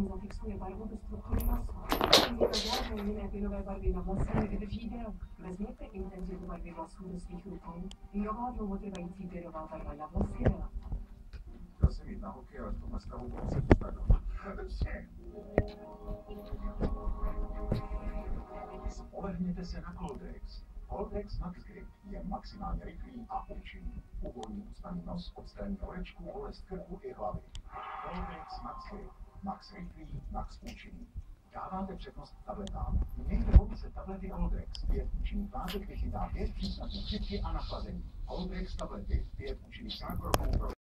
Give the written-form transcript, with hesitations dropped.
Zafixuje barvu do struktury masu. Použijte žádné jiné pěnové barvy na vlasy nevydrží déle. Vezměte intenzitu barvy vlasů do svých rukou. Nová dlouhotrvající pěnová barva na vlasy relata. Chtěl jsem jít na hokej, ale v tomhle stavu se dostat doma. Spolehněte se na Coldrex. Coldrex Max Grip je maximálně rychlý a účinný. Uvolní ústní nos, odstraní horečku, bolest krku i hlavy. Coldrex Max Grip. Max rychlý, Max účinný. Dáváte přednost tabletám. Mějte v se tablety Coldrex. 5 účinných látek vychytá 5 příznaků chřipky a nachlazení. Coldrex tablety 5 účinných zákroků pro